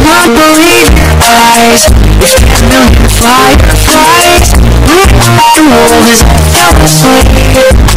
not believe your eyes. If 10 million fireflies lit up the world as I fell asleep.